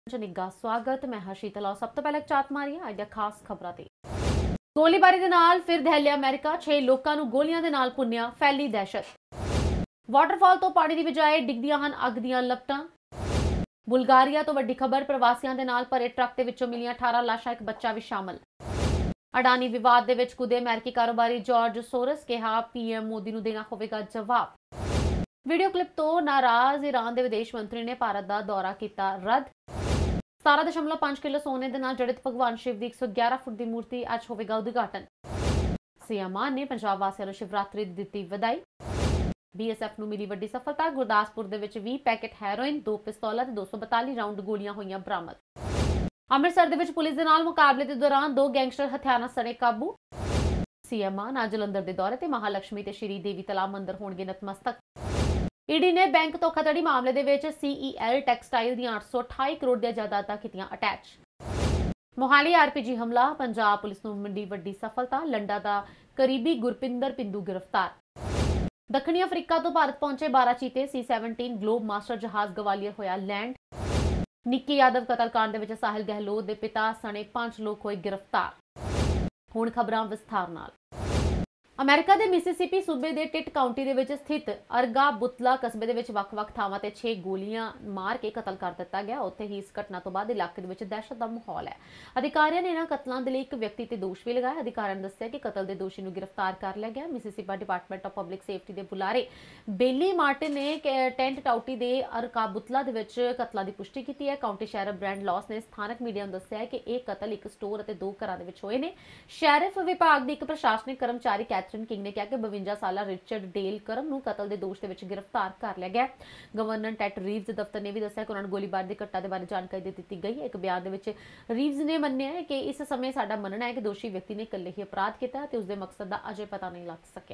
ਨਿੱਘਾ ਸਵਾਗਤ। ਮੈਂ ਹਰਸ਼ੀਤਲਾ। ਸਭ ਤੋਂ ਪਹਿਲਾਂ ਚਾਤ ਮਾਰੀਏ ਅੱਜ ਦੀਆਂ ਖਾਸ ਖਬਰਾਂ ਤੇ। ਗੋਲੀਬਾਰੀ ਦੇ ਨਾਲ ਫਿਰ ਦਹਿਲਿਆ ਅਮਰੀਕਾ। 6 ਲੋਕਾਂ ਨੂੰ ਗੋਲੀਆਂ ਦੇ ਨਾਲ ਭੁੰਨਿਆ, ਫੈਲੀ ਦਹਿਸ਼ਤ। ਵਾਟਰਫਾਲ ਤੋਂ ਪਾਣੀ ਦੀ ਬਜਾਏ ਡਿੱਗਦੀਆਂ ਹਨ ਅੱਗ ਦੀਆਂ ਲਪਟਾਂ। ਬੁਲਗਾਰੀਆ ਤੋਂ ਵੱਡੀ ਖਬਰ, ਪ੍ਰਵਾਸੀਆਂ ਦੇ ਨਾਲ ਭਰੇ ਟਰੱਕ ਦੇ ਵਿੱਚੋਂ ਮਿਲੀਆਂ 18 ਲਾਸ਼ਾਂ, ਇੱਕ ਬੱਚਾ ਵੀ ਸ਼ਾਮਲ। ਅਡਾਨੀ ਵਿਵਾਦ ਦੇ ਵਿੱਚ ਕੁੱਦੇ ਅਮਰੀਕੀ ਕਾਰੋਬਾਰੀ ਜਾਰਜ ਸੋਰਸ, ਕਿਹਾ ਪੀਐਮ ਮੋਦੀ ਨੂੰ ਦੇਣਾ ਹੋਵੇਗਾ ਜਵਾਬ। ਵੀਡੀਓ ਕਲਿੱਪ ਤੋਂ ਨਾਰਾਜ਼ ਈਰਾਨ ਦੇ ਵਿਦੇਸ਼ ਮੰਤਰੀ ਨੇ ਭਾਰਤ ਦਾ ਦੌਰਾ ਕੀਤਾ ਰੱਦ। 17.5 ਕਿਲੋ ਸੋਨੇ ਦੇ ਨਾਲ ਜੜਿਤ ਭਗਵਾਨ ਸ਼ਿਵ ਦੀ 111 ਫੁੱਟ ਦੀ ਮੂਰਤੀ ਅੱਜ ਹੋਵੇਗਾ ਉਦਘਾਟਨ। ਸੀਐਮ ਮਾਨ ਨੇ ਪੰਜਾਬ ਵਾਸੀਆਂ ਨੂੰ ਸ਼ਿਵਰਾਤਰੀ ਦੀ ਦਿੱਤੀ ਵਧਾਈ। ਬੀਐਸਐਫ ਨੂੰ ਮਿਲੀ ਵੱਡੀ ਸਫਲਤਾ। ਗੁਰਦਾਸਪੁਰ ਦੇ ਵਿੱਚ 20 ਪੈਕੇਟ ਹੈਰੋਇਨ, 2 ਪਿਸਤੌਲਾਂ ਤੇ 242 ਰਾਉਂਡ ਗੋਲੀਆਂ ਹੋਈਆਂ ਬਰਾਮਦ। ਅੰਮ੍ਰਿਤਸਰ ਦੇ ਵਿੱਚ ਪੁਲਿਸ ਦੇ ਨਾਲ ਮੁਕਾਬਲੇ ਦੇ ਦੌਰਾਨ 2 ਗੈਂਗਸਟਰ ਹਥਿਆਰਾਂ ਸਣੇ ਕਾਬੂ। ਸੀਐਮ ਮਾਨ ਅੱਜ ਜਲੰਧਰ ਦੇ ਦੌਰੇ ਤੇ ਮਹਾਲਕਸ਼ਮੀ ਤੇ ਸ਼੍ਰੀ ਦੇਵੀ ਤਲਾਬ ਮੰਦਿਰ ਹੋਣਗੇ ਨਤਮਸਤਕ। ਈਡੀ ਨੇ ਬੈਂਕ ਧੋਖਾਧੜੀ ਮਾਮਲੇ ਦੇ ਵਿੱਚ ਸੀਈਐਲ ਟੈਕਸਟਾਈਲ ਦੀਆਂ 828 ਕਰੋੜ ਦੀਆਂ ਜਾਇਦਾਦਾਂ ਕੀਤੀਆਂ ਅਟੈਚ। ਮੋਹਾਲੀ ਆਰਪੀਜੀ ਹਮਲਾ, ਪੰਜਾਬ ਪੁਲਿਸ ਨੂੰ ਮਿਲੀ ਵੱਡੀ ਸਫਲਤਾ। ਲੰਡਾ ਦਾ ਕਰੀਬੀ ਗੁਰਪਿੰਦਰ ਪਿੰਦੂ ਗ੍ਰਿਫਤਾਰ। ਦੱਖਣੀ ਅਫਰੀਕਾ ਤੋਂ ਭਾਰਤ ਪਹੁੰਚੇ 12 ਚੀਤੇ। C-17 ਗਲੋਬ ਮਾਸਟਰ ਜਹਾਜ਼ ਗਵਾਲੀਅਰ ਹੋਇਆ ਲੈਂਡ। ਨਿੱਕੀ ਯਾਦਵ ਕਤਲकांड ਦੇ ਵਿੱਚ ਸਾਹਿਲ ਗਹਿਲੋਤ ਦੇ ਪਿਤਾ ਸਣੇ 5 ਲੋਕ ਹੋਏ ਗ੍ਰਿਫਤਾਰ। ਹੁਣ ਖਬਰਾਂ ਵਿਸਥਾਰ ਨਾਲ। ਅਮਰੀਕਾ ਦੇ ਮਿਸੀਸਿਪੀ ਸੂਬੇ ਦੇ ਟਿਟ ਕਾਉਂਟੀ ਦੇ ਵਿੱਚ ਸਥਿਤ ਅਰਗਾ ਬੁਤਲਾ ਕਸਬੇ ਦੇ ਵਿੱਚ ਵੱਖ-ਵੱਖ ਥਾਵਾਂ ਤੇ 6 ਗੋਲੀਆਂ ਮਾਰ ਕੇ ਕਤਲ ਕਰ ਦਿੱਤਾ ਗਿਆ। ਉੱਥੇ ਹੀ ਇਸ ਘਟਨਾ ਤੋਂ ਬਾਅਦ ਇਲਾਕੇ ਦੇ ਵਿੱਚ ਦਹਿਸ਼ਤ ਦਾ ਮਾਹੌਲ ਹੈ। ਅਧਿਕਾਰੀਆਂ ਨੇ ਇਹਨਾਂ ਕਤਲਾਂ ਦੇ ਲਈ ਇੱਕ ਵਿਅਕਤੀ ਤੇ ਦੋਸ਼ ਵੀ ਲਗਾਇਆ। ਅਧਿਕਾਰੀਆਂ ਨੇ ਦੱਸਿਆ ਕਿ ਕਤਲ ਦੇ ਦੋਸ਼ੀ ਨੂੰ ਗ੍ਰਿਫਤਾਰ ਕਰ ਲਿਆ ਗਿਆ। Mississippi department of public safety ਦੇ ਬੁਲਾਰੇ ਬੇਲੀ ਮਾਰਟਿਨ ਨੇ ਟੈਂਟ ਟਾਊਟੀ ਦੇ ਅਰਗਾ ਬੁਤਲਾ ਦੇ ਵਿੱਚ ਕਤਲਾਂ ਦੀ ਪੁਸ਼ਟੀ ਕੀਤੀ ਹੈ। ਕਾਉਂਟੀ ਸ਼ੈਰਿਫ ਬ੍ਰੈਂਡ ਲਾਸ ਨੇ ਸਥਾਨਕ ਮੀਡੀਆ ਨੂੰ ਦੱਸਿਆ ਕਿ ਇਹ ਕਤਲ ਇੱਕ ਸਟੋਰ ਅਤੇ 2 ਘਰਾਂ ਦੇ ਵਿੱਚ ਹੋਏ ਨੇ। ਸ਼ੈਰਿਫ ਵਿਭਾਗ ਦੇ ਇੱਕ ਪ੍ਰਸ਼ਾਸਨਿਕ ਕਰਮਚਾਰੀ ਕੈਥਰੀਨ ਕਿੰਗ ਨੇ ਕਿਹਾ ਕਿ 52 ਸਾਲਾ ਰਿਚਰਡ ਡੇਲ ਕਰਮ ਨੂੰ ਕਤਲ ਦੇ ਦੋਸ਼ ਦੇ ਵਿੱਚ ਗ੍ਰਿਫਤਾਰ ਕਰ ਲਿਆ ਗਿਆ। ਗਵਰਨਰ ਟੈਟ ਰੀਵਜ਼ ਦੇ ਦਫ਼ਤਰ ਨੇ ਵੀ ਦੱਸਿਆ ਕਿ ਉਹਨਾਂ ਨੂੰ ਗੋਲੀਬਾਰੀ ਦੀ ਘਟਨਾ ਦੇ ਬਾਰੇ ਜਾਣਕਾਰੀ ਦੇ ਦਿੱਤੀ ਗਈ ਹੈ। ਇੱਕ ਬਿਆਨ ਦੇ ਵਿੱਚ ਰੀਵਜ਼ ਨੇ ਮੰਨਿਆ ਹੈ ਕਿ ਇਸ ਸਮੇਂ ਸਾਡਾ ਮੰਨਣਾ ਹੈ ਕਿ ਦੋਸ਼ੀ ਵਿਅਕਤੀ ਨੇ ਇਕੱਲੇ ਹੀ ਅਪਰਾਧ ਕੀਤਾ ਤੇ ਉਸਦੇ ਮਕਸਦ ਦਾ ਅਜੇ ਪਤਾ ਨਹੀਂ ਲੱਗ ਸਕਿਆ।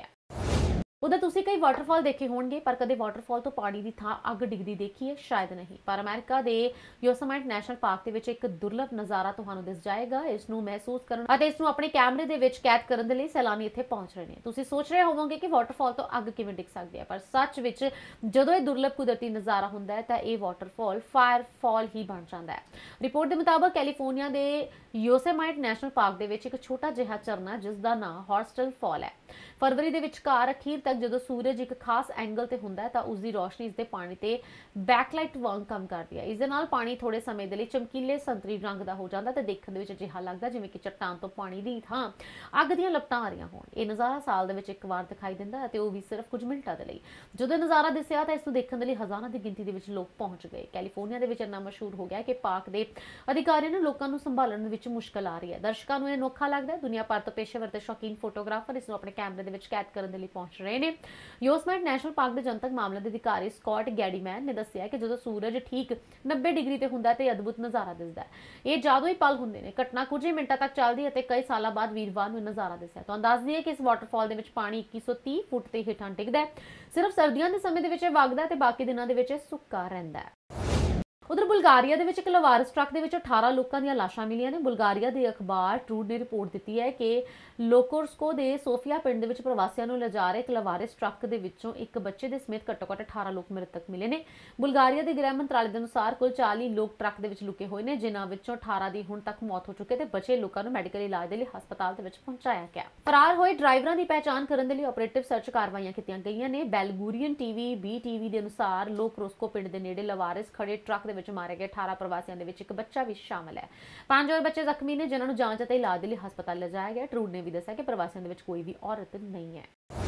ਉਧਰ ਤੁਸੀਂ ਕਈ ਵਾਟਰਫਾਲ ਦੇਖੇ ਹੋਣਗੇ, ਪਰ ਕਦੇ ਵਾਟਰਫਾਲ ਤੋਂ ਪਾਣੀ ਦੀ ਥਾਂ ਅੱਗ ਡਿੱਗਦੀ ਦੇਖੀ ਹੈ? ਸ਼ਾਇਦ ਨਹੀਂ। ਪਰ ਅਮਰੀਕਾ ਦੇ ਯੋਸੇਮਾਈਟ ਨੈਸ਼ਨਲ ਪਾਰਕ ਦੇ ਵਿੱਚ ਇੱਕ ਦੁਰਲਭ ਨਜ਼ਾਰਾ ਤੁਹਾਨੂੰ ਦਿਸ ਜਾਏਗਾ। ਇਸ ਨੂੰ ਮਹਿਸੂਸ ਕਰਨ ਅਤੇ ਇਸ ਨੂੰ ਆਪਣੇ ਕੈਮਰੇ ਦੇ ਵਿੱਚ ਕੈਦ ਕਰਨ ਦੇ ਲਈ ਸੈਲਾਨੀ ਇੱਥੇ ਪਹੁੰਚ ਰਹੇ ਨੇ। ਤੁਸੀਂ ਸੋਚ ਰਹੇ ਹੋਵੋਗੇ ਕਿ ਵਾਟਰਫਾਲ ਤੋਂ ਅੱਗ ਕਿਵੇਂ ਡਿੱਗ ਸਕਦੀ ਹੈ, ਪਰ ਸੱਚ ਵਿੱਚ ਜਦੋਂ ਇਹ ਦੁਰਲਭ ਕੁਦਰਤੀ ਨਜ਼ਾਰਾ ਹੁੰਦਾ ਹੈ ਤਾਂ ਇਹ ਵਾਟਰਫਾਲ ਫਾਇਰਫਾਲ ਹੀ ਬਣ ਜਾਂਦਾ ਹੈ। ਰਿਪੋਰਟ ਦੇ ਮੁਤਾਬਕ ਕੈਲੀਫੋਰਨੀਆ ਦੇ ਯੋਸੇਮਾਈਟ ਨੈਸ਼ਨਲ ਪਾਰਕ ਦੇ ਵਿੱਚ ਇੱਕ ਛੋਟਾ ਜਿਹਾ ਝਰਨਾ ਜਿਸ ਦਾ ਨਾਂ ਹੌਰਸਟਲ ਫਾਲ ਹੈ। ਫਰਵਰੀ ਦੇ ਵਿਚਕਾਰ ਅਖੀਰ ਤੱਕ ਜਦੋਂ ਸੂਰਜ ਇੱਕ ਖਾਸ ਐਂਗਲ ਤੇ ਹੁੰਦਾ ਹੈ ਤਾਂ ਉਸ ਦੀ ਰੋਸ਼ਨੀ ਇਸ ਦੇ ਪਾਣੀ ਤੇ ਬੈਕਲਾਈਟ ਵਾਂਗ ਕੰਮ ਕਰਦੀ ਹੈ। ਇਸ ਦੇ ਨਾਲ ਪਾਣੀ ਥੋੜੇ ਸਮੇਂ ਦੇ ਲਈ ਚਮਕੀਲੇ ਸੰਤਰੀ ਰੰਗ ਦਾ ਹੋ ਜਾਂਦਾ ਤੇ ਦੇਖਣ ਦੇ ਵਿੱਚ ਅਜਿਹਾ ਲੱਗਦਾ ਜਿਵੇਂ ਕਿ ਚਟਾਨ ਤੋਂ ਪਾਣੀ ਦੀ ਥਾਂ ਅੱਗ ਦੀਆਂ ਲਪਟਾਂ ਆ ਰਹੀਆਂ ਹੋਣ। ਇਹ ਨਜ਼ਾਰਾ ਸਾਲ ਦੇ ਵਿੱਚ ਇੱਕ ਵਾਰ ਦਿਖਾਈ ਦਿੰਦਾ ਹੈ ਤੇ ਉਹ ਵੀ ਸਿਰਫ ਕੁਝ ਮਿੰਟਾਂ ਦੇ ਲਈ। ਜਦੋਂ ਨਜ਼ਾਰਾ ਦਿਸਿਆ ਤਾਂ ਇਸ ਨੂੰ ਦੇਖਣ ਦੇ ਲਈ ਹਜ਼ਾਰਾਂ ਦੀ ਗਿਣਤੀ ਦੇ ਵਿੱਚ ਲੋਕ ਪਹੁੰਚ ਗਏ। ਕੈਲੀਫੋਰਨੀਆ ਦੇ ਵਿੱਚ ਇੰਨਾ ਮਸ਼ਹੂਰ ਹੋ ਗਿਆ ਕਿ ਪਾਰਕ ਦੇ ਅਧਿਕਾਰੀਆਂ ਨੂੰ ਲੋਕਾਂ ਨੂੰ ਸੰਭਾਲਣ ਵਿੱਚ ਮੁਸ਼ਕਲ ਆ ਰਹੀ ਹੈ। ਦਰਸ਼ਕਾਂ ਨੂੰ ਇਹ ਅਨੋਖਾ ਲੱਗਦਾ ਹੈ। ਦੁਨੀਆ ਭਰ ਤੋਂ ਪੇਸ਼ੇਵਰ ਤੇ ਸ਼ੌਕੀਨ ਫੋਟੋਗ੍ਰਾਫਰ ਇਸ ਨੂੰ ਆਪਣੇ ਕੈਮਰੇ ਦੇ ਵਿੱਚ ਕੈਦ ਕਰਨ ਦੇ ਲਈ ਪਹੁੰਚ ਰਹੇ ਨੇ। ਯੋਸੇਮਾਈਟ ਨੈਸ਼ਨਲ ਪਾਰਕ ਦੇ ਜਨਤਕ ਮਾਮਲਿਆਂ ਦੇ ਅਧਿਕਾਰੀ ਸਕਾਟ ਗੈਡੀਮੈਨ ਨੇ ਦੱਸਿਆ ਕਿ ਜਦੋਂ ਸੂਰਜ ਠੀਕ 90 ਡਿਗਰੀ ਤੇ ਹੁੰਦਾ ਹੈ ਤੇ ਅਦਭੁਤ ਨਜ਼ਾਰਾ ਦਿਸਦਾ ਹੈ। ਇਹ ਜਾਦੂਈ ਪਲ ਹੁੰਦੇ ਨੇ। ਘਟਨਾ ਕੁਝ ਹੀ ਮਿੰਟਾਂ ਤੱਕ ਚੱਲਦੀ ਹੈ ਤੇ ਕਈ ਸਾਲਾਂ ਬਾਅਦ ਵੀਰਵਾਰ ਨੂੰ ਨਜ਼ਾਰਾ ਦਿਸਿਆ। ਤੁਹਾਨੂੰ ਦੱਸ ਦਈਏ ਕਿ ਇਸ ਵਾਟਰਫਾਲ ਦੇ ਵਿੱਚ ਪਾਣੀ 2130 ਫੁੱਟ ਤੇ ਹੇਠਾਂ ਡਿੱਗਦਾ ਹੈ। ਸਿਰਫ ਸਰਦੀਆਂ ਦੇ ਸਮੇਂ ਦੇ ਵਿੱਚ ਇਹ ਵਗਦਾ ਤੇ ਬਾਕੀ ਦਿਨਾਂ ਦੇ ਵਿੱਚ ਇਹ ਸੁੱਕਾ ਰਹਿੰਦਾ ਹੈ। ਉਧਰ ਬੁਲਗਾਰੀਆ ਦੇ ਵਿੱਚ ਇੱਕ ਲਵਾਰਿਸ ਟਰੱਕ ਦੇ ਵਿੱਚ 18 ਲੋਕਾਂ ਦੀਆਂ ਲਾਸ਼ਾਂ ਮਿਲੀਆਂ ਨੇ। ਬੁਲਗਾਰੀਆ ਦੇ ਅਖਬਾਰ ਟਰੂਡ ਨੇ ਰਿਪੋਰਟ ਦਿੱਤੀ ਹੈ ਕਿ ਲੋਕੋਰਸਕੋ ਦੇ ਸੋਫੀਆ ਪਿੰਡ ਦੇ ਵਿੱਚ ਪ੍ਰਵਾਸੀਆਂ ਨੂੰ ਲਿਜਾ ਰਹੇ ਇੱਕ ਲਵਾਰਿਸ ਟਰੱਕ ਦੇ ਵਿੱਚੋਂ ਇੱਕ ਬੱਚੇ ਦੇ ਸਮੇਤ ਘੱਟੋ-ਘੱਟ 18 ਲੋਕ ਮ੍ਰਿਤਕ ਮਿਲੇ ਨੇ। ਬੁਲਗਾਰੀਆ ਦੇ ਗ੍ਰਹਿ ਮੰਤਰਾਲੇ ਦੇ ਅਨੁਸਾਰ ਕੁੱਲ 40 ਲੋਕ ਟਰੱਕ ਦੇ ਵਿੱਚ ਲੁਕੇ ਹੋਏ ਨੇ, ਜਿਨ੍ਹਾਂ ਵਿੱਚੋਂ 18 ਦੀ ਹੁਣ ਤੱਕ ਮੌਤ ਹੋ ਚੁੱਕੀ ਹੈ ਤੇ ਬਚੇ ਲੋਕਾਂ ਨੂੰ ਮੈਡੀਕਲ ਇਲਾਜ ਦੇ ਲਈ ਹਸਪਤਾਲ ਦੇ ਵਿੱਚ ਪਹੁੰਚਾਇਆ ਗਿਆ। ਫਰਾਰ ਹੋਏ ਡਰਾਈਵਰਾਂ ਦੀ ਪਹਿਚਾਣ ਕਰਨ ਦੇ ਲਈ ਆਪਰੇਟਿਵ ਸਰਚ ਕਾਰਵਾਈਆਂ ਕੀਤੀਆਂ ਗਈਆਂ ਨੇ। ਬੈਲਗੂਰੀਅਨ ਟੀਵੀ BTV ਦੇ ਅਨੁਸਾਰ ਲੋਕੋਰਸਕੋ ਪਿੰਡ ਦੇ ਨੇੜੇ ਲਵਾਰਿਸ ਖੜੇ ਟਰੱਕ ਦੇ ਵਿੱਚ ਮਾਰੇ ਗਏ 18 ਪ੍ਰਵਾਸੀਆਂ ਦੇ ਵਿੱਚ ਇੱਕ ਬੱਚਾ ਵੀ ਸ਼ਾਮਲ ਹੈ। 5 ਹੋਰ ਬੱਚੇ ਜ਼ਖਮੀ ਨੇ, ਜਿਨ੍ਹਾਂ ਨੂੰ ਜਾਂਚ ਅਤੇ ਇਲਾਜ ਦੇ ਲਈ ਹਸਪਤਾਲ ਲਿਜਾਇਆ ਗਿਆ। ਟਰੂਡ ਨੇ ਵੀ ਦੱਸਿਆ ਕਿ ਪ੍ਰਵਾਸੀਆਂ ਦੇ ਵਿੱਚ ਕੋਈ ਵੀ ਔਰਤ ਨਹੀਂ ਹੈ।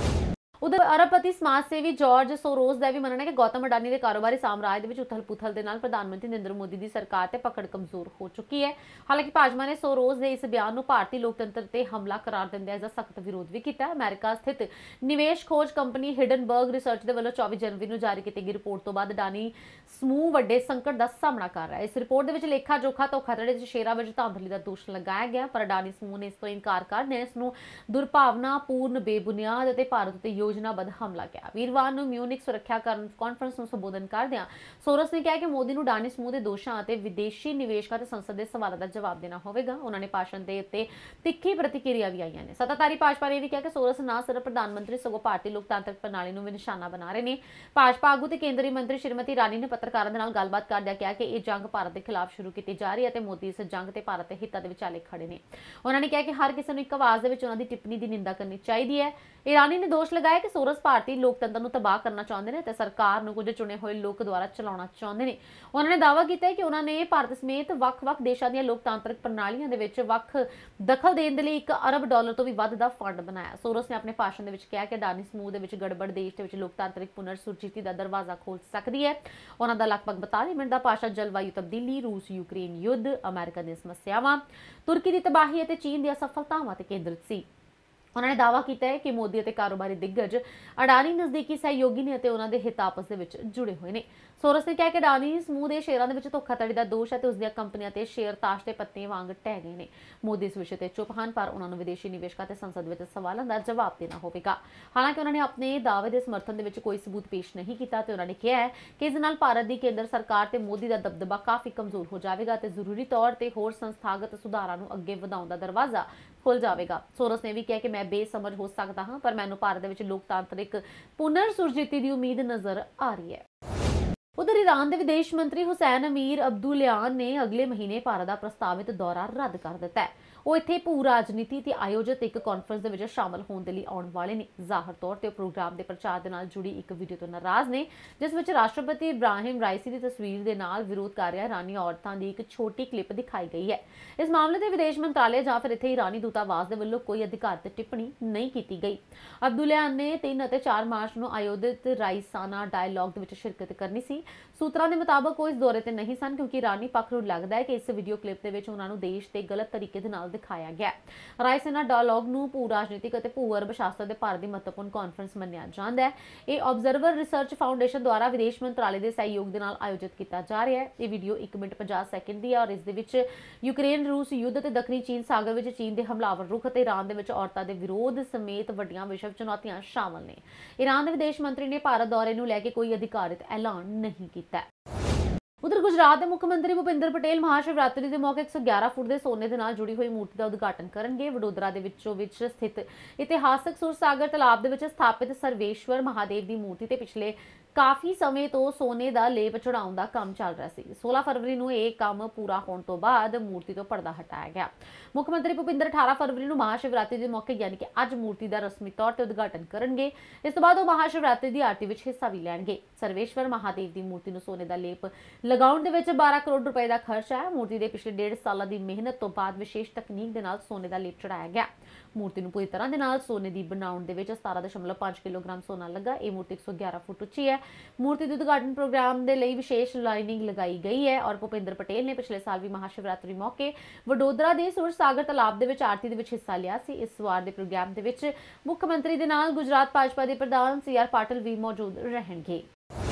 ਉਧਰ ਅਰਬਪਤੀ ਸਮਾਜ ਸੇਵੀ ਜਾਰਜ ਸੋਰੋਸ ਦਾ ਵੀ ਮੰਨਣਾ ਹੈ ਕਿ ਗੌਤਮ ਅਡਾਨੀ ਦੇ ਕਾਰੋਬਾਰੀ ਸਾਮਰਾਜ ਦੇ ਵਿੱਚ ਉਥਲ-ਪੁਥਲ ਦੇ ਨਾਲ ਪ੍ਰਧਾਨ ਮੰਤਰੀ ਨਰਿੰਦਰ ਮੋਦੀ ਦੀ ਸਰਕਾਰ ਤੇ ਪਕੜ ਕਮਜ਼ੋਰ ਹੋ ਚੁੱਕੀ ਹੈ। ਹਾਲਾਂਕਿ ਭਾਜਪਾ ਨੇ ਸੋਰੋਸ ਦੇ ਇਸ ਬਿਆਨ ਨੂੰ ਭਾਰਤੀ ਲੋਕਤੰਤਰ ਤੇ ਹਮਲਾ ਕਰਾਰ ਦਿੰਦਿਆਂ ਇਸ ਦਾ ਸਖਤ ਵਿਰੋਧ ਵੀ ਕੀਤਾ। ਅਮਰੀਕਾ ਸਥਿਤ ਨਿਵੇਸ਼ ਖੋਜ ਕੰਪਨੀ ਹਿਡਨਬਰਗ ਰਿਸਰਚ ਦੇ ਵੱਲੋਂ 24 ਜਨਵਰੀ ਨੂੰ ਜਾਰੀ ਕੀਤੀ ਗਈ ਰਿਪੋਰਟ ਤੋਂ ਬਾਅਦ ਅਡਾਨੀ ਸਮੂਹ ਵੱਡੇ ਸੰਕਟ ਦਾ ਸਾਹਮਣਾ ਕਰ ਰਿਹਾ ਹੈ। ਇਸ ਰਿਪੋਰਟ ਦੇ ਵਿੱਚ ਲੇਖਾ ਜੋਖਾ ਧੋਖਾਧੜੀ ਦੇ ਸ਼ੇਰਾਂ ਵਿੱਚ ਧਾਂਦਲੀ ਦਾ ਦੋਸ਼ ਲਗਾਇਆ ਗਿਆ, ਪਰ ਅਡਾਨੀ ਸਮੂਹ ਨੇ ਇਸ ਤੋਂ ਇਨਕਾਰ ਕਰ ਇਸ ਨੂੰ ਦੁਰਭਾਵਨਾਪੂਰਨ, ਬੇਬੁਨਿਆਦ ਅਤੇ ਭਾਰਤ ਉੱਤੇ ਯੋਜਨਾਬੱਧ ਹਮਲਾ ਕਿਹਾ। ਵੀਰਵਾਰ ਨੂੰ ਮਿਊਨਿਕ ਸੁਰੱਖਿਆ ਕਾਨਫਰੰਸ ਨੂੰ ਸੰਬੋਧਨ ਕਰਦਿਆਂ ਸੋਰਸ ਨੇ ਕਿਹਾ ਕਿ ਮੋਦੀ ਨੂੰ ਡਾਨੀ ਸਮੂਹ ਦੇ ਦੋਸ਼ਾਂ ਅਤੇ ਵਿਦੇਸ਼ੀ ਨਿਵੇਸ਼ਕਾਂ ਤੇ ਸੰਸਦ ਦੇ ਸਵਾਲਾਂ ਦਾ ਜਵਾਬ ਦੇਣਾ ਹੋਵੇਗਾ। ਉਹਨਾਂ ਨੇ ਭਾਸ਼ਣ ਦੇ ਉੱਤੇ ਤਿੱਖੀ ਪ੍ਰਤੀਕਿਰਿਆ ਵੀ ਆਈਆਂ ਨੇ। ਸੱਤਾਧਾਰੀ ਭਾਜਪਾ ਨੇ ਵੀ ਕਿਹਾ ਕਿ ਸੋਰਸ ਨਾ ਸਿਰਫ ਪ੍ਰਧਾਨ ਮੰਤਰੀ ਸਗੋਂ ਭਾਰਤੀ ਲੋਕਤਾਂਤਰਿਕ ਪ੍ਰਣਾਲੀ ਨੂੰ ਵੀ ਨਿਸ਼ਾਨਾ ਬਣਾ ਰਹੇ ਨੇ। ਭਾਜਪਾ ਆਗੂ ਤੇ ਕੇਂਦਰੀ ਮੰਤਰੀ ਸ਼੍ਰੀਮਤੀ ਰਾਣੀ ਨੇ ਪੱਤਰਕਾਰਾਂ ਦੇ ਨਾਲ ਗੱਲਬਾਤ ਕਰਦਿਆਂ ਕਿਹਾ ਕਿ ਇਹ ਜੰਗ ਭਾਰਤ ਦੇ ਖਿਲਾਫ ਸ਼ੁਰੂ ਕੀਤੀ ਜਾ ਰਹੀ ਹੈ ਤੇ ਮੋਦੀ ਇਸ ਜੰਗ ਤੇ ਭਾਰਤ ਦੇ ਹਿੱਤਾਂ ਦੇ ਵਿਚਾਲੇ ਖੜੇ ਨੇ। ਉਹਨਾਂ ਨੇ ਕਿਹਾ ਕਿ ਹਰ ਕਿਸੇ ਨੂੰ ਇੱਕ ਆਵਾਜ਼ ਦੇ ਵਿੱਚ ਉਹਨਾਂ ਦੀ ਟਿੱਪਣੀ ਦੀ ਨਿੰਦਾ ਕਰਨੀ ਚਾਹੀਦੀ ਹੈ। ईरानी ने दोष लगाया कि सोरस भारतीय लोकतंत्र को तबाह करना चाहते हैं ते सरकार नूं कुछ चुने हुए लोग द्वारा चलाउणा चाहते हैं। उन्होंने दावा किया कि उन्होंने भारत समेत ਵੱਖ-ਵੱਖ देशों दी लोकतांत्रिक प्रणालियों दे विच वख दखल देण दे लई $1 अरब तो भी वध दा फंड बनाया। सोरस ने अपने भाषण दे विच कहा कि अडानी समूह दे विच गड़बड़ देश दे विच लोकतांत्रिक पुनर सुरजीती दा दरवाजा खोल सकदी है। उन्हां दा लगभग 42 मिनट दा भाषण जलवायु तब्दीली, रूस यूक्रेन युद्ध, अमेरिका दी समस्यावां, तुर्की दी तबाही अते चीन दी असफलतावां ते केंद्रित सी। उन्होंने दावा किया है कि मोदी और कारोबारी दिग्गज अडानी नज़दीकी सहयोगी ने उन्होंने हित आपस के जुड़े हुए हैं। सोरस ने कहा कि अडानी समूह के शेयरों के धोखाधड़ी का दोष है तो उसकी कंपनियां ते शेयर ताश के पत्ते वांग ढह गए हैं। मोदी इस विषय पर चुप हैं पर उन्होंने विदेशी निवेशकों के संसद में सवालों का जवाब देना होगा। हालांकि उन्होंने अपने दावे के समर्थन के कोई सबूत पेश नहीं किया। तो उन्होंने कहा है कि इस नाल भारत की केंद्र सरकार ते मोदी का दबदबा काफ़ी कमजोर हो जाएगा तो जरूरी तौर पर होर संस्थागत सुधारां नूं अगे वधाउण दा दरवाजा खुल जाएगा। सोरस ने भी कहा कि मैं बेसमझ हो सकता हाँ पर मैनूं भारत में लोकतांत्रिक पुनर सुरजीती की उम्मीद नज़र आ रही है। उधर ईरान के विदेश मंत्री हुसैन अमीर अब्दुल्लायान ने अगले महीने भारत का प्रस्तावित दौरा रद्द कर दिता है। वो इत्थे भू राजनीति ते आयोजित एक कॉन्फ्रेंस दे विच शामिल होने के लिए आने वाले ने। जाहिर तौर पर प्रोग्राम के प्रचार के नाल जुड़ी एक वीडियो तो नाराज ने जिस विच राष्ट्रपति इब्राहिम राइसी की तस्वीर के नाल विरोध कर रही ईरानी औरतों की एक छोटी क्लिप दिखाई गई है। इस मामले में विदेश मंत्रालय या फिर इत्थे ईरानी दूतावास के वल्लों कोई अधिकारित टिप्पणी नहीं की गई। अब्दुल्लायान ने 3 और 4 मार्च को आयोजित राइसाना डायलॉग के विच शिरकत करनी सी। सूत्रों के मुताबिक वो इस दौरे पर नहीं सन क्योंकि ईरानी पक्ष को लगता है कि इस वीडियो क्लिप के विच उन्होंने देश के गलत तरीके के नाल दिखाया गया। रायसेना डायलॉग नूं भू राजनीतिक और भू अरब शास्त्र के भारत की महत्वपूर्ण कॉन्फ्रेंस मन्निया जाता है। यह ऑब्जर्वर रिसर्च फाउंडेशन द्वारा विदेश मंत्रालय के सहयोग के नाल आयोजित किया जा रहा है। यह वीडियो 1 मिनट 50 सैकेंड की है और इस यूक्रेन रूस युद्ध ते दक्षिणी चीन सागर में चीन के हमलावर रुख ते ईरान के औरतों के विरोध समेत वड्डियां विश्व चुनौतियां शामिल ने। ईरान के विदेश मंत्री ने भारत दौरे नूं लैके कोई अधिकारित ऐलान नहीं किया। उधर गुजरात के मुख्यमंत्री भूपिंदर पटेल महाशिवरात्रि के मौके 111 फुट के सोने के नाल जुड़ी हुई मूर्ति का उद्घाटन करेंगे। वडोदरा के विचों विच स्थित इतिहासक सुरसागर तलाब के स्थापित सर्वेश्वर महादेव की मूर्ति ते पिछले काफ़ी समय तो सोने का लेप चढ़ाने का काम चल रहा है। 16 फरवरी को यह काम पूरा होने तो बाद मूर्ति तो पर्दा हटाया गया। मुख्यमंत्री भूपिंदर 18 फरवरी को महाशिवरात्रि के मौके यानी कि अज मूर्ति का रस्मी तौर पर उद्घाटन करेंगे। इस तो बाद वो महाशिवरात्रि की आरती में हिस्सा भी लैणगे। सर्वेश्वर महादेव की मूर्ति को सोने का लेप लगाने के 12 करोड़ रुपए का खर्च है। मूर्ति के पिछले 1.5 साल की मेहनत तो बाद विशेष तकनीक के नाल सोने का लेप चढ़ाया गया। मूर्ति को पूरी तरह के नाल सोने की बनाने के 17.5 किलोग्राम सोना लगा। यह मूर्ति 111 फुट उच्ची है। मूर्ति के उद्घाटन प्रोग्राम के लिए विशेष लाइनिंग लगाई गई है और भूपिंदर पटेल ने पिछले साल भी महाशिवरात्रि मौके वडोदरा के सुरसागर तलाब के आरती के हिस्सा लिया सी। इस वार के प्रोग्राम के मुख्यमंत्री के नाल गुजरात भाजपा के प्रधान CR पाटिल भी मौजूद रहेंगे।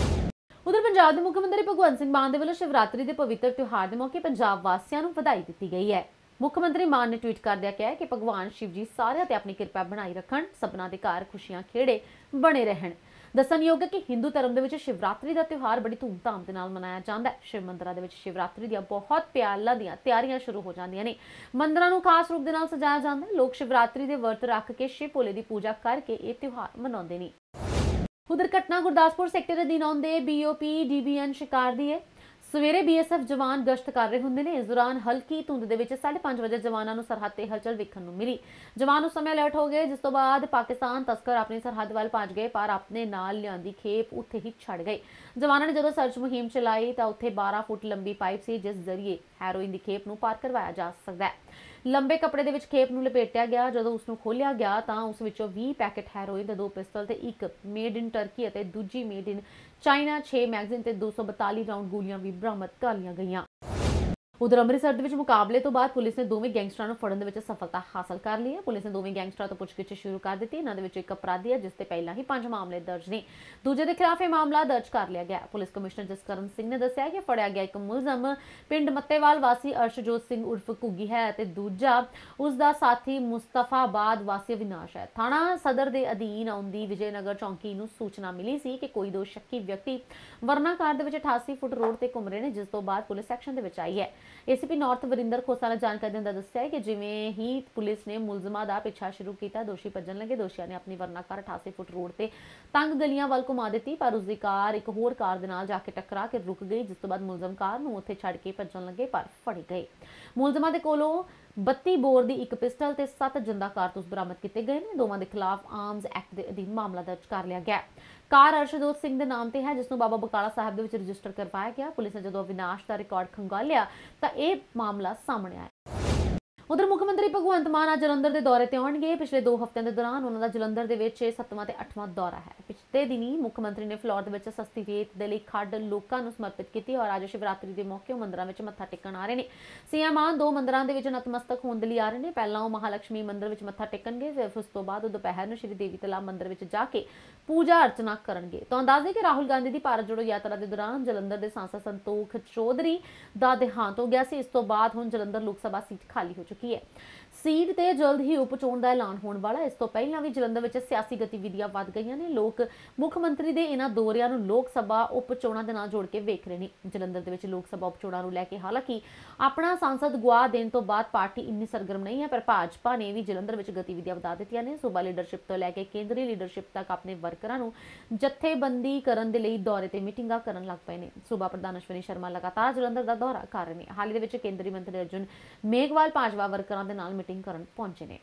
उधर पंजाब के मुख्यमंत्री भगवंत सिंह मान वालों शिवरात्रि के पवित्र त्यौहार के मौके पंजाब वासियों को बधाई दी गई है। मुख्यमंत्री मान ने ट्वीट करदे कहा कि भगवान शिव जी सारिਆਂ ते अपनी कृपा बनाई रखन, सबना दे घर खुशियां खेड़े बने रहन। दसणयोग है कि हिंदू धर्म के विच शिवरात्रि का त्यौहार बड़ी धूमधाम के नाल मनाया जाता है। शिव मंदिरों के विच शिवरात्रि दी बहुत प्याला दी तैयारियां शुरू हो जांदियां ने। मंदिरों नूं खास रूप दे नाल सजाया जाता है। लोग शिवरात्रि के वर्त रख के शिव भोले की पूजा करके यह त्यौहार मनाउंदे ने। उधर घटना गुरदासपुर सेक्टर अधीन आउंदे BOP DBN शिकार दी है। सवेरे BSF जवान गश्त कर रहे होंगे ने। इस दौरान हल्की धुंध के 5:30 बजे जवानों को सरहद से हलचल वेखण नूं मिली। जवान उस समय अलर्ट हो गए जिस तो बाद पाकिस्तान तस्कर अपनी सरहद वाल भज गए पर अपने नाल लियांदी खेप उत्थे ही छड़ गए। जवानों ने जो सर्च मुहिम चलाई तो उत्थे 12 फुट लंबी पाइप सी जिस जरिए हैरोइन की खेप नूं पार करवाया जा सकता है। लंबे कपड़े के खेप नूं लपेटिया गया। जो उसनूं खोलिया गया तो उस विचों 20 पैकेट हैरोइन, 2 पिस्टल ते एक मेड इन टर्की और दूजी मेड इन चाइना, 6 मैगजीन ते 242 राउंड गोलियां भी बरामद कर लिया गईयां। ਉਧਰ ਅੰਮ੍ਰਿਤਸਰ ਦੇ ਵਿੱਚ ਮੁਕਾਬਲੇ ਤੋਂ ਬਾਅਦ ਪੁਲਿਸ ਨੇ ਦੋਵੇਂ ਗੈਂਗਸਟਰਾਂ ਨੂੰ ਫੜਨ ਦੇ ਵਿੱਚ ਸਫਲਤਾ ਹਾਸਲ ਕਰ ਲਈ ਹੈ। ਪੁਲਿਸ ਨੇ ਦੋਵੇਂ ਗੈਂਗਸਟਰਾਂ ਤੋਂ ਪੁੱਛਗਿੱਛ ਸ਼ੁਰੂ ਕਰ ਦਿੱਤੀ। ਇਹਨਾਂ ਦੇ ਵਿੱਚ ਇੱਕ ਅਪਰਾਧੀ ਹੈ ਜਿਸ ਤੇ ਪਹਿਲਾਂ ਹੀ 5 ਮਾਮਲੇ ਦਰਜ ਨੇ। ਦੂਜੇ ਦੇ ਖਿਲਾਫ ਇਹ ਮਾਮਲਾ ਦਰਜ ਕਰ ਲਿਆ ਗਿਆ। ਪੁਲਿਸ ਕਮਿਸ਼ਨਰ ਜਸਕਰਨ ਸਿੰਘ ਨੇ ਦੱਸਿਆ ਕਿ ਫੜਿਆ ਗਿਆ ਇੱਕ ਮੁਲਜ਼ਮ ਪਿੰਡ ਮੱਤੇਵਾਲ ਵਾਸੀ ਅਰਸ਼ਜੋਤ ਸਿੰਘ ਉਰਫ ਘੁੱਗੀ ਹੈ ਅਤੇ ਦੂਜਾ ਉਸ ਦਾ ਸਾਥੀ ਮੁਸਤਫਾਬਾਦ ਵਾਸੀ ਅਵਿਨਾਸ਼ ਹੈ। ਥਾਣਾ ਸਦਰ ਦੇ ਅਧੀਨ ਆਉਂਦੀ ਵਿਜੇਨਗਰ ਚੌਂਕੀ ਨੂੰ ਸੂਚਨਾ ਮਿਲੀ ਸੀ ਕਿ ਕੋਈ 2 ਸ਼ੱਕੀ ਵਿਅਕਤੀ ਵਰਨਾ ਕਾਰ ਦੇ ਵਿੱਚ 88 ਫੁੱਟ ਰੋਡ ਤੇ ਘੁੰਮ ਰਹੇ ਨੇ, ਜਿਸ ਤੋਂ ਬਾਅਦ ਪੁਲਿਸ ਐਕਸ਼ਨ ਦੇ ਵਿੱਚ ਆਈ ਹੈ। एसीपी नॉर्थ वरिंदर खोसा ने जानकारी दिंदा दस्सिया है कि जिवें ही पुलिस ने मुलजमां दा पिछा शुरू किया, दोषी भज्जण लगे। दोषियों ने अपनी वरना कार 88 फुट रोड ते तंग गलियां वल घुमा दी, पर उसकी कार एक होर कार दे नाल जाके टकरा के रुक गई, जिस तो बाद मुलजम कार नूं उत्थे छड्ड के भज्जण लगे पर फड़े गए। मुलजमां दे कोलों 32 बोर दी एक पिस्टल ते 7 जिंदा कारतूस बरामद किए गए हैं। दोवां दे खिलाफ आर्म्स एक्ट दे अधीन मामला दर्ज कर लिया गया। कार अर्शजोत सिंह के नाम से है, जिसनों बाबा बकाला साहब के रजिस्टर करवाया गया। पुलिस ने जो अविनाश का रिकॉर्ड खंगालिया तो यह मामला सामने आया। उधर मुख्यमंत्री भगवंत मान आज जलंधर के दौरे ते आउणगे। पिछले 2 हफ्तों के दौरान उन्होंने जलंधर के 7वां ते 8वां दौरा है। पिछले दिनी मुख्यमंत्री ने फ्लोर के सस्ती रेत के लिए खड्ड लोगों को समर्पित की और आज शिवरात्रि के मौके मंदिरों में मत्था टेकन आ रहे हैं। सीएम मान 2 मंदिरों के नतमस्तक होने के लिए आ रहे हैं। पहला वो महालक्ष्मी मंदिर में मत्था टेकणगे, फिर उस तो बाद दोपहर में श्री देवी तलाब मंदिर में जाके पूजा अर्चना करेंगे। तो अंदाजे कि राहुल गांधी की भारत जोड़ो यात्रा के दौरान जलंधर के सांसद संतोख चौधरी का देहांत हो गया। इस तो बाद हुण जलंधर लोक सभा सीट खाली हो चुकी है। सीट ते जल्द ही उपचोण का ऐलान होने वाला। इस तो पहला भी जलंधर में सियासी गतिविधियां वध गई ने। लोग मुख्यमंत्री के इन्हां दौरियां नूं लोक सभा उपचोणां दे नाल जोड़ के वेख रहे हैं। जलंधर दे विच लोक सभा उपचोणां नूं लैके हालांकि अपना सांसद गुआ देने तो बाद पार्टी इन्नी सरगर्म नहीं है, पर भाजपा ने भी जलंधर में गतिविधियां वधा दित्तियां ने। सूबा लीडरशिप तो लैके केंद्रीय लीडरशिप तक अपने वर्करां नूं जथेबंदी करन दे लई दौरे ते मीटिंगां करन लग पए ने। सूबा प्रधान अश्विनी शर्मा लगातार जलंधर का दौरा कर रहे हैं। हाल ही दे विच केंद्रीय मंत्री अर्जुन मेघवाल भाजपा वर्करां दे नाल मीटिंग करन पहुंचे ने।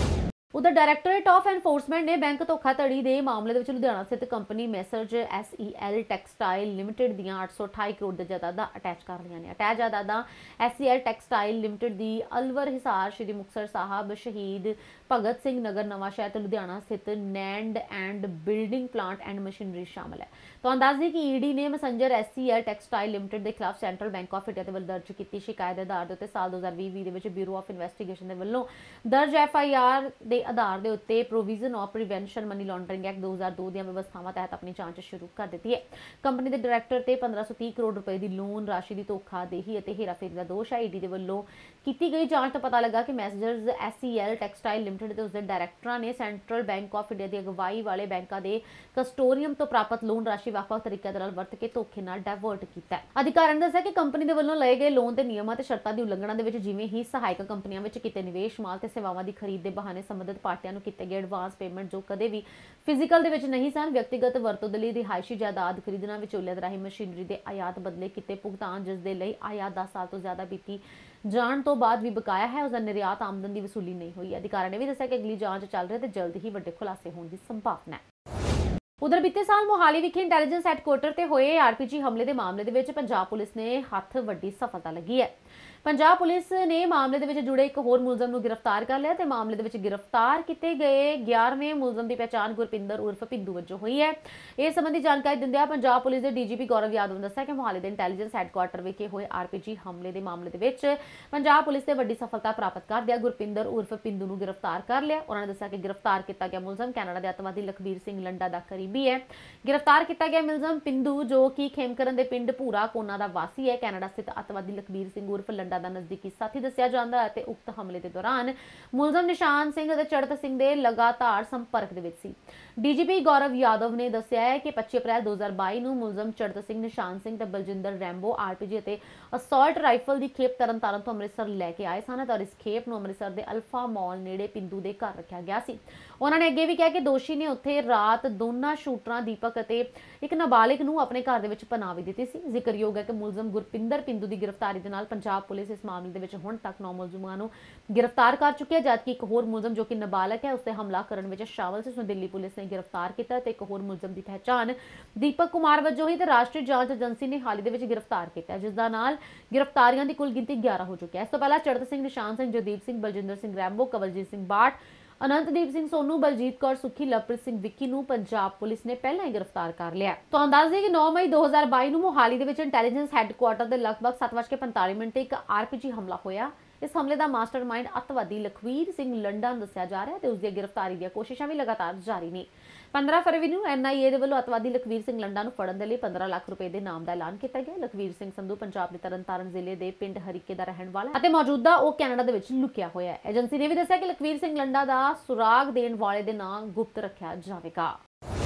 उधर डायरैक्टोरेट ऑफ एनफोर्समेंट ने बैंक धोखाधड़ी के मामले में लुधियाना स्थित company messrs SEL textile limited दी 828 करोड़ की जायदादां अटैच कर लिया ने। अटैच जायदादां SEL टैक्सटाइल लिमिटेड की अलवर हिसार श्री मुक्तसर साहब शहीद भगत सिंह नगर नवां शहर ते लुधियाना स्थित land and building plant and machinery शामिल है। तो अंदाजे कि ईडी ने मैसेंजर SEL टैक्सटाइल लिमिटेड के खिलाफ सेंट्रल बैंक ऑफ इंडिया के वल दर्ज की शिकायत के आधार पर साल 2020 ब्यूरो ऑफ इन्वेस्टिगेशन के वलों दर्ज FIR के आधार के उत्ते provision of prevention money laundering act 2002 दी व्यवस्थावां तहत अपनी जांच शुरू कर दी है। कंपनी के डायरैक्टर ते 1530 करोड़ रुपए की लोन राशि की धोखाधड़ी और हेराफेरी का दोष है। ईडी के वलों की गई जांच तो पता लगा कि मैसेंजर्स SEL टैक्सटाइल लिमिटेड ते उसके डायरैक्टरां ने सेंट्रल बैंक ऑफ इंडिया की अगवाई वाले बैंकों के कस्टोरियम तो प्राप्त लोन राशि ਵੱਖ-ਵੱਖ तरीके नाल वरत के धोखे नाल डाइवर्ट किया। अधिकारियों ने दस्सिया कि कंपनी के वलों लए गए लोन के नियमां ते शर्तां दी उलंघना दे विच जिवें ही सहायक कंपनियां विच किते निवेश माल ते सेवावां दी खरीद के बहाने संबंधित पार्टियां नूं किते गए एडवांस पेमेंट जो कदे भी फिजिकल दे विच नहीं सन, व्यक्तिगत वरतों दे लई रिहायशी जायदाद खरीदना, विचोलियां राहीं मशीनरी के आयात बदले किते भुगतान जिस दे लई आयात 10 साल तो ज्यादा बीती जाण तो बाद भी बकाया है, उसका निर्यात आमदन की वसूली नहीं हुई। अधिकारी ने भी दस्सिया कि अगली जांच चल रही है तो जल्द ही वड्डे खुलासे होने की संभावना है। उधर बीते साल मोहाली विखे इंटैलीजेंस हैडकुआटर ते होए RPG हमले के मामले दे विच पंजाब पुलिस ने हथ वड्डी सफलता लगी है। पंजाब पुलिस ने मामले दे विच जुड़े एक होर मुलजम नूं गिरफ्तार कर लिया ते मामले दे विच गिरफ्तार किए गए 11वें मुलजम की पहचान गुरपिंदर उर्फ पिंदू वजों हुई है। इस संबंधी जानकारी दिंदिआं पंजाब पुलिस के DGP गौरव यादव ने दस्सिया कि मोहाली के इंटैलीजेंस हैडकुआटर विखे होए RPG हमले के मामले दे विच पंजाब पुलिस ने वड्डी सफलता प्राप्त करदिआं गुरपिंदर उर्फ पिंदू नूं गिरफ्तार कर लिया। उन्होंने दस्सिया कि गिरफ्तार किया गया मुलजम कैनेडा के अतवादी लखबीर सिंह लंडा का करीबी है। गिरफ्तार किया गया मुलजम पिंदू जो कि खेमकरन के पिंड भूरा कोना का वासी है, कैनेडा स्थित अतवादी लखबीर सिंह उर्फ लंडा का नजदीकी साथी दस्सिया जांदा है। उक्त हमले के दौरान मुलजम निशान सिंह और चढ़त सिंह के लगातार संपर्क दे विच सी। DGP गौरव यादव ने दस्सिया है कि 25 अप्रैल 2022 ਨੂੰ मुलजम चढ़त सिंह निशान सिंह ते बलजिंदर रैंबो RPG ਅਤੇ असॉल्ट राइफल की खेप तरनताਰਨ ਤੋਂ ਅੰਮ੍ਰਿਤਸਰ ਲੈ ਕੇ ਆਏ ਸਨ और इस खेप ਨੂੰ ਅੰਮ੍ਰਿਤਸਰ ਦੇ ਅਲਫਾ ਮਾਲ ਨੇੜੇ ਪਿੰਦੂ ਦੇ ਘਰ ਰੱਖਿਆ ਗਿਆ ਸੀ। ਉਹਨਾਂ ਨੇ ਅੱਗੇ ਵੀ ਕਿਹਾ ਕਿ ਦੋਸ਼ੀ ਨੇ ਉੱਥੇ ਰਾਤ ਦੋਨਾਂ ਸ਼ੂਟਰਾਂ ਦੀਪਕ ਅਤੇ ਇੱਕ ਨਾਬਾਲਿਗ ਨੂੰ ਆਪਣੇ ਘਰ ਦੇ ਵਿੱਚ ਪਨਾਹ ਵੀ ਦਿੱਤੀ ਸੀ। ਜ਼ਿਕਰਯੋਗ ਹੈ ਕਿ ਮੁਲਜ਼ਮ ਗੁਰਪਿੰਦਰ ਪਿੰਦੂ ਦੀ ਗ੍ਰਿਫਤਾਰੀ ਦੇ ਨਾਲ ਪੰਜਾਬ ਪੁਲਿਸ ਇਸ ਮਾਮਲੇ ਦੇ ਵਿੱਚ ਹੁਣ ਤੱਕ 9 ਮੁਲਜ਼ਮਾਂ ਨੂੰ गिरफ्तार कर चुकी है, जबकि एक होर मुलजम जो कि नाबालग है उससे हमला करने में शामिल से उसमें दिल्ली पुलिस ने गिरफ्तार किया। एक होर मुलजम की पहचान दीपक कुमार वजों ही राष्ट्रीय जांच एजेंसी ने हाल ही गिरफ्तार किया, जिसका नाल गिरफ्तारियां की कुल गिनती 11 हो चुकी है। इस तो पहला चढ़त सिंह, निशान सिंह, जगदीप सिंह, बलजिंदर सिंह रैंबो, कवलजीत सिंह बाठ, ਅਨੰਤਦੀਪ ਸਿੰਘ ਸੋਨੂ, ਬਲਜੀਤ ਕੌਰ ਸੁੱਖੀ, ਲਵਪ੍ਰੀਤ ਸਿੰਘ ਵਿੱਕੀ ਨੂੰ ਪੰਜਾਬ ਪੁਲਿਸ ਨੇ ਪਹਿਲਾਂ ਹੀ ਗ੍ਰਿਫਤਾਰ ਕਰ ਲਿਆ। ਤੁਹਾਨੂੰ ਦੱਸ ਦਈਏ ਕਿ 9 ਮਈ 2022 ਨੂੰ ਮੋਹਾਲੀ ਦੇ ਵਿੱਚ ਇੰਟੈਲੀਜੈਂਸ ਹੈੱਡਕੁਆਰਟਰ ਦੇ ਲਗਭਗ 7:45 ਤੇ ਇੱਕ ਆਰਪੀਜੀ ਹਮਲਾ ਹੋਇਆ। ਇਸ ਹਮਲੇ ਦਾ ਮਾਸਟਰਮਾਈਂਡ ਅੱਤਵਾਦੀ ਲਖਵੀਰ ਸਿੰਘ ਲੰਡਾ ਨੂੰ ਦੱਸਿਆ ਜਾ ਰਿਹਾ ਤੇ ਉਸ ਦੀ ਗ੍ਰਿਫਤਾਰੀ ਦੀਆਂ ਕੋਸ਼ਿਸ਼ਾਂ ਵੀ ਲਗਾਤਾਰ ਜਾਰੀ ਨੇ। 15 ਫਰਵਰੀ ਨੂੰ NIA ਦੇ ਵੱਲੋਂ ਅੱਤਵਾਦੀ ਲਖਵੀਰ ਸਿੰਘ ਲੰਡਾ ਨੂੰ ਫੜਨ ਦੇ ਲਈ 15 ਲੱਖ ਰੁਪਏ ਦੇ ਨਾਮ ਦਾ ਐਲਾਨ ਕੀਤਾ ਗਿਆ। ਲਖਵੀਰ ਸਿੰਘ ਸੰਧੂ ਪੰਜਾਬ ਦੇ ਤਰਨਤਾਰਨ ਜ਼ਿਲ੍ਹੇ ਦੇ ਪਿੰਡ ਹਰੀਕੇ ਦਾ ਰਹਿਣ ਵਾਲਾ ਅਤੇ ਮੌਜੂਦਾ ਉਹ ਕੈਨੇਡਾ ਦੇ ਵਿੱਚ ਲੁਕਿਆ ਹੋਇਆ ਹੈ। ਏਜੰਸੀ ਨੇ ਵੀ ਦੱਸਿਆ ਕਿ ਲਖਵੀਰ ਸਿੰਘ ਲੰਡਾ ਦਾ ਸੁਰਾਗ ਦੇਣ ਵਾਲੇ ਦੇ ਨਾਂ ਗੁਪਤ ਰੱਖਿਆ ਜਾਵੇਗਾ।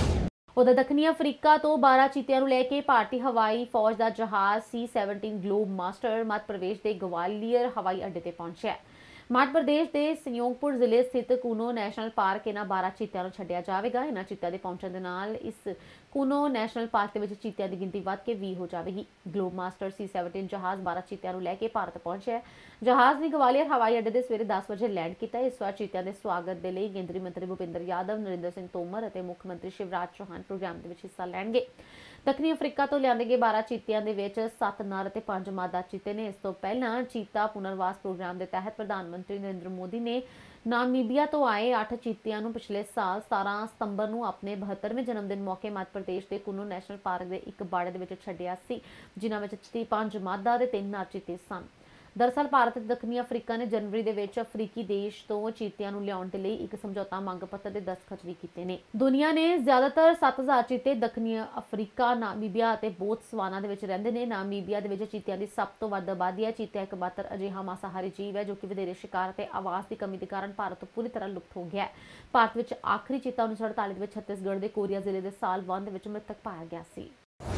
ਉਧਰ ਦੱਖਣੀ ਅਫਰੀਕਾ ਤੋਂ 12 ਚੀਤਿਆਂ ਨੂੰ ਲੈ ਕੇ ਭਾਰਤੀ ਹਵਾਈ ਫੌਜ ਦਾ ਜਹਾਜ਼ C-17 globe master Madhya Pradesh ਦੇ ਗਵਾਲੀਅਰ ਹਵਾਈ ਅੱਡੇ ਤੇ ਪਹੁੰਚਿਆ। ਮੱਧ ਪ੍ਰਦੇਸ਼ ਦੇ ਸੰਯੋਗਪੁਰ ਜ਼ਿਲ੍ਹੇ ਸਥਿਤ ਕੂਨੋ ਨੈਸ਼ਨਲ ਪਾਰਕ ਇਹਨਾਂ 12 ਚੀਤਿਆਂ ਨੂੰ ਛੱਡਿਆ ਜਾਵੇਗਾ। ਇਹਨਾਂ ਚੀਤਿਆਂ ਦੇ ਪਹੁੰਚਣ ਦੇ ਨਾਲ ਇਸ ਕੂਨੋ ਨੈਸ਼ਨਲ ਪਾਰਕ ਦੇ ਵਿੱਚ ਚੀਤਿਆਂ ਦੀ ਗਿਣਤੀ ਵੱਧ ਕੇ 20 ਹੋ ਜਾਵੇਗੀ। ਗਲੋਬ ਮਾਸਟਰ C-17 ਜਹਾਜ਼ 12 ਚੀਤਿਆਂ ਨੂੰ ਲੈ ਕੇ ਭਾਰਤ ਪਹੁੰਚਿਆ। ਜਹਾਜ਼ ਨੇ ਗਵਾਲੀਅਰ ਹਵਾਈ ਅੱਡੇ ਦੇ ਸਵੇਰੇ 10 ਵਜੇ ਲੈਂਡ ਕੀਤਾ। ਇਸ ਵਾਰ ਚੀਤਿਆਂ ਦੇ ਸਵਾਗਤ ਦੇ ਲਈ ਕੇਂਦਰੀ ਮੰਤਰੀ ਭੁਪਿੰਦਰ ਯਾਦਵ, ਨਰਿੰਦਰ ਸਿੰਘ ਤੋਮਰ ਅਤੇ ਮੁੱਖ ਮੰਤਰੀ ਸ਼ਿਵਰਾਜ ਚੌਹਾਨ ਪ੍ਰੋਗਰਾਮ ਦੇ ਵਿੱਚ ਹਿੱਸਾ ਲੈਣਗੇ। ਦੱਖਣੀ ਅਫਰੀਕਾ ਤੋਂ ਲਿਆਂਦੇ ਗਏ 12 ਚੀਤਿਆਂ ਦੇ ਵਿੱਚ 7 ਨਰ ਅਤੇ 5 ਮਾਦਾ ਚੀਤੇ ਨੇ। ਇਸ ਤੋਂ ਪਹਿਲਾਂ ਚੀਤਾ ਪੁਨਰਵਾਸ ਪ੍ਰੋਗਰਾਮ ਦੇ ਤਹਿਤ ਪ੍ਰਧਾਨ ਮੰਤਰੀ ਨਰਿੰਦਰ ਮੋਦੀ ਨੇ ਨਾਮੀਬੀਆ ਤੋਂ ਆਏ 8 ਚੀਤਿਆਂ ਨੂੰ ਪਿਛਲੇ ਸਾਲ 17 ਸਤੰਬਰ ਨੂੰ ਆਪਣੇ 72ਵੇਂ ਜਨਮ ਦਿਨ ਮੌਕੇ ਮੱਧ ਪ੍ਰਦੇਸ਼ ਦੇ ਕੁੰਨੂ ਨੈਸ਼ਨਲ ਪਾਰਕ ਦੇ ਇੱਕ ਬਾੜੇ ਦੇ ਵਿੱਚ ਛੱਡਿਆ ਸੀ, ਜਿਨ੍ਹਾਂ ਵਿੱਚ 5 ਮਾਦਾ ਅਤੇ 3 ਨਰ ਚੀਤੇ ਸਨ। ਦਰਅਸਲ ਭਾਰਤ ਤੇ ਦੱਖਣੀ ਅਫਰੀਕਾ ਨੇ ਜਨਵਰੀ ਦੇ ਵਿੱਚ ਅਫਰੀਕੀ ਦੇਸ਼ ਤੋਂ ਚੀਤਿਆਂ ਨੂੰ ਲਿਆਉਣ ਦੇ ਲਈ ਇੱਕ ਸਮਝੌਤਾ ਮੰਗ ਪੱਤਰ ਦੇ ਦਸਤਖਤ ਵੀ ਕੀਤੇ ਨੇ। ਦੁਨੀਆ ਨੇ ਜ਼ਿਆਦਾਤਰ 7000 ਚੀਤੇ ਦੱਖਣੀ ਅਫਰੀਕਾ, ਨਾਮੀਬੀਆ ਅਤੇ ਬੋਤਸਵਾਨਾ ਦੇ ਵਿੱਚ ਰਹਿੰਦੇ ਨੇ। ਨਾਮੀਬੀਆ ਦੇ ਵਿੱਚ ਚੀਤਿਆਂ ਦੀ ਸਭ ਤੋਂ ਵੱਧ ਆਬਾਦੀ ਹੈ। ਚੀਤਾ ਇਕਮਾਤਰ ਅਜਿਹਾ ਮਾਸਾਹਾਰੀ ਜੀਵ ਹੈ ਜੋ ਕਿ ਵਧੇਰੇ ਸ਼ਿਕਾਰ ਅਤੇ ਆਵਾਸ ਦੀ ਕਮੀ ਦੇ ਕਾਰਨ ਭਾਰਤ ਤੋਂ ਪੂਰੀ ਤਰ੍ਹਾਂ ਲੁਪਤ ਹੋ ਗਿਆ ਹੈ। ਭਾਰਤ ਵਿੱਚ ਆਖਰੀ ਚੀਤਾ 1948 ਦੇ ਵਿੱਚ ਛੱਤੀਸਗੜ੍ਹ ਦੇ ਕੋਰੀਆ ਜ਼ਿਲ੍ਹੇ ਦੇ ਸਾਲਵਨ ਦੇ ਵਿੱਚ ਮ੍ਰਿਤਕ ਪਾਇਆ ਗਿਆ ਸੀ।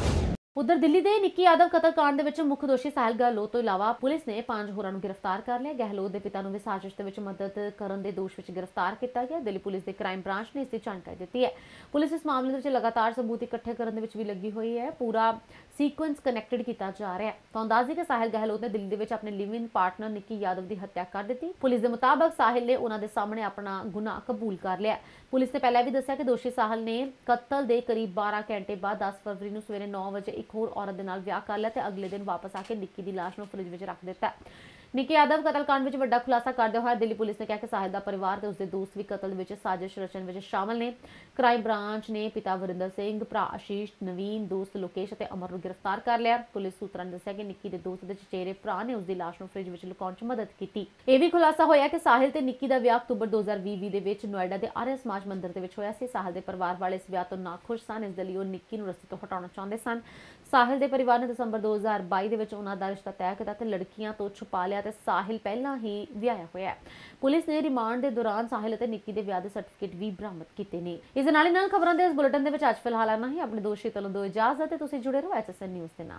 ਉਧਰ ਦਿੱਲੀ ਦੇ ਨਿੱਕੀ ਯਾਦਵ ਕਤਲकांड ਦੇ ਵਿੱਚ ਮੁੱਖ ਦੋਸ਼ੀ ਸਾਹਿਲ ਗਹਿਲੋਤ ਤੋਂ ਇਲਾਵਾ ਪੁਲਿਸ ਨੇ 5 ਹੋਰਾਂ ਨੂੰ ਗ੍ਰਿਫਤਾਰ ਕਰ ਲਿਆ। ਗਹਿਲੋਤ ਦੇ ਪਿਤਾ ਨੂੰ ਵੀ ਸਾਜ਼ਿਸ਼ ਦੇ ਵਿੱਚ ਮਦਦ ਕਰਨ ਦੇ ਦੋਸ਼ ਵਿੱਚ ਗ੍ਰਿਫਤਾਰ ਕੀਤਾ ਗਿਆ। ਦਿੱਲੀ ਪੁਲਿਸ ਦੇ ਕ੍ਰਾਈਮ ਬ੍ਰਾਂਚ ਨੇ ਇਸ ਦੀ ਜਾਣਕਾਰੀ ਦਿੱਤੀ ਹੈ। ਪੁਲਿਸ ਇਸ ਮਾਮਲੇ ਦੇ ਵਿੱਚ ਲਗਾਤਾਰ ਸਬੂਤ ਇਕੱਠੇ ਕਰਨ ਦੇ ਵਿੱਚ ਵੀ ਲੱਗੀ ਹੋਈ ਹੈ। ਪੂਰਾ ਸੀਕੁਐਂਸ ਕਨੈਕਟਡ ਕੀਤਾ ਜਾ ਰਿਹਾ ਹੈ। ਤੁਹਾਨੂੰ ਦੱਸ ਦਈਏ ਕਿ ਸਾਹਿਲ ਗਹਿਲੋਤ ਨੇ ਦਿੱਲੀ ਦੇ ਵਿੱਚ ਆਪਣੇ ਲਿਵ ਇਨ ਪਾਰਟਨਰ ਨਿੱਕੀ ਯਾਦਵ ਦੀ ਹੱਤਿਆ ਕਰ ਦਿੱਤੀ। ਪੁਲਿਸ ਦੇ ਮੁਤਾਬਕ ਸਾਹਿਲ ਨੇ ਉਹਨਾਂ ਦੇ ਸਾਹਮਣੇ ਆਪਣਾ ਗੁਨਾਹ ਕਬੂਲ ਕਰ ਲਿਆ। ਪੁਲਿਸ ਨੇ ਪਹਿਲਾਂ ਵੀ ਦੱਸਿਆ ਕਿ ਦੋਸ਼ੀ ਸਾਹਿਲ ਨੇ ਕਤਲ ਦੇ ਕਰੀਬ 12 ਘੰਟੇ ਬਾਅਦ 10 ਫਰਵਰੀ ਨੂੰ ਸਵੇਰੇ 9 ਵਜੇ ਇੱਕ ਹੋਰ ਔਰਤ ਦੇ ਨਾਲ ਵਿਆਹ ਕਰ ਲਿਆ ਤੇ ਅਗਲੇ ਦਿਨ ਵਾਪਸ ਆ ਕੇ ਨਿੱਕੀ ਦੀ ਲਾਸ਼ ਨੂੰ ਫ੍ਰਿਜ ਵਿੱਚ ਰੱਖ ਦਿੱਤਾ। ਨਿੱਕੀ ਯਾਦਵ ਕਤਲकांड ਵਿੱਚ ਵੱਡਾ ਖੁਲਾਸਾ ਕਰਦੇ ਹੋਏ ਦਿੱਲੀ ਪੁਲਿਸ ਨੇ ਕਿਹਾ ਕਿ ਸਾਹਿਲ ਦਾ ਪਰਿਵਾਰ ਤੇ ਉਸਦੇ ਦੋਸਤ ਵੀ ਕਤਲ ਵਿੱਚ ਸਾਜ਼ਿਸ਼ ਰਚਣ ਵਿੱਚ ਸ਼ਾਮਲ ਨੇ। ਕ੍ਰਾਈਮ ਬ੍ਰਾਂਚ ਨੇ ਪਿਤਾ ਵਰਿੰਦਰ ਸਿੰਘ, ਭਰਾ ਆਸ਼ੀਸ਼, ਨਵੀਨ, ਦੋਸਤ ਲੋਕੇਸ਼ ਅਤੇ ਅਮਰ ਨੂੰ ਗ੍ਰਿਫਤਾਰ ਕਰ ਲਿਆ। ਪੁਲਿਸ ਸੂਤਰਾਂ ਨੇ ਦੱਸਿਆ ਕਿ ਨਿੱਕੀ ਦੇ ਦੋਸਤ ਦੇ ਚਚੇਰੇ ਭਰਾ ਨੇ ਉਸਦੀ ਲਾਸ਼ ਨੂੰ ਫ੍ਰਿਜ ਵਿੱਚ ਲੁਕਾਉਣ 'ਚ ਮਦਦ ਕੀਤੀ। ਇਹ ਵੀ ਖੁਲਾਸਾ ਹੋਇਆ ਕਿ ਸਾਹਿਲ ਤੇ ਨਿੱਕੀ ਦਾ ਵਿਆਹ ਅਕਤੂਬਰ 2020 ਦੇ ਵਿੱਚ ਨੋਇਡਾ ਦੇ ਆਰੀਆ ਸਮਾਜ ਮੰਦਿਰ ਦੇ ਵਿੱਚ ਹੋਇਆ ਸੀ। ਸਾਹਿਲ ਦੇ ਪਰਿਵਾਰ ਵਾਲੇ ਇਸ ਵਿਆਹ ਤੋਂ ਨਾਖੁਸ਼ ਸਨ, ਇਸ ਦੇ ਲਈ ਉਹ ਨਿੱਕੀ ਨੂੰ ਰਸਤੇ ਤੋਂ ਹਟਾਉਣਾ ਚਾਹੁੰਦੇ ਸਨ। ਸਾਹਿਲ ਦੇ ਪਰਿਵਾਰ ਨੇ ਦਸੰਬਰ 2022 ਦੇ ਵਿੱਚ ਉਹਨਾਂ ਦਾ ਰਿਸ਼ਤਾ ਤੈਅ ਕੀਤਾ ਤੇ ਲੜਕੀਆਂ ਤੋਂ ਛੁਪਾ ਲਿਆ ਤੇ ਸਾਹਿਲ ਪਹਿਲਾਂ ਹੀ ਵਿਆਹਿਆ ਹੋਇਆ ਹੈ। ਪੁਲਿਸ ਨੇ ਰਿਮਾਂਡ ਦੇ ਦੌਰਾਨ ਸਾਹਿਲ ਅਤੇ ਨਿੱਕੀ ਦੇ ਵਿਆਹ ਦੇ ਸਰਟੀਫਿਕੇਟ ਵੀ ਬਰਾਮਦ ਕੀਤੇ ਨੇ। ਇਸ ਦੇ ਨਾਲ ਖਬਰਾਂ ਦੇ ਇਸ ਬੁਲੇਟਿਨ ਦੇ ਵਿੱਚ ਅੱਜ ਫਿਲਹਾਲ ਆਨਾ ਹੀ। ਆਪਣੇ ਦੋਸਤ ਸ਼ੀਤਲ ਨੂੰ ਦਿਓ ਇਜਾਜ਼ਤ ਤੇ ਤੁਸੀਂ ਜੁੜੇ ਰਹੋ HSN ਨਿਊਜ਼ ਦੇ ਨਾਲ।